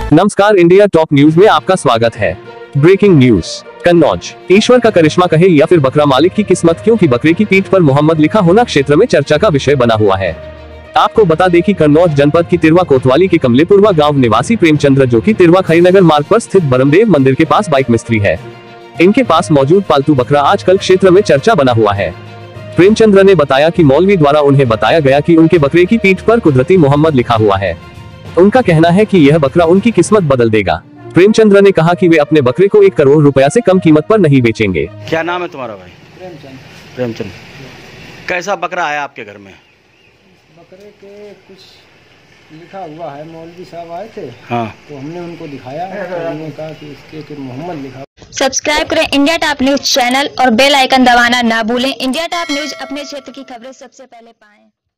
नमस्कार, India top news में आपका स्वागत है। Breaking news. कन्नौज, ईश्वर का करिश्मा कहे या फिर बकरा मालिक की किस्मत, क्योंकि बकरे की पीठ पर मोहम्मद लिखा होना क्षेत्र में चर्चा का विषय बना हुआ है। आपको बता दें कि कन्नौज जनपद की तिरवा कोतवाली के कमलेपुरवा गांव निवासी प्रेमचंद्र, जो कि तिरवा खरीनगर मार्ग पर स्थित बरमदेव मंदिर के पास बाइक मिस्त्री है, इनके पास मौजूद पालतू बकरा आजकल क्षेत्र में चर्चा बना हुआ है। प्रेमचंद्र ने बताया कि मौलवी द्वारा उन्हें बताया गया कि उनके बकरे की पीठ पर कुदरती मोहम्मद लिखा हुआ है। उनका कहना है कि यह बकरा उनकी किस्मत बदल देगा। प्रेमचंद्र ने कहा कि वे अपने बकरे को 1 करोड़ रुपया से कम कीमत पर नहीं बेचेंगे। क्या नाम है तुम्हारा भाई? प्रेमचंद। कैसा बकरा आया आपके घर में? बकरे के कुछ लिखा हुआ है, मौलवी साहब आए थे, हाँ, तो हमने उनको दिखाया, तो उन्होंने कहा कि इसके मोहम्मद लिखा। सब्सक्राइब करें इंडिया टॉप न्यूज चैनल और बेल आइकन दबाना ना भूलें। इंडिया टॉप न्यूज अपने क्षेत्र की खबरें सबसे पहले पाएं।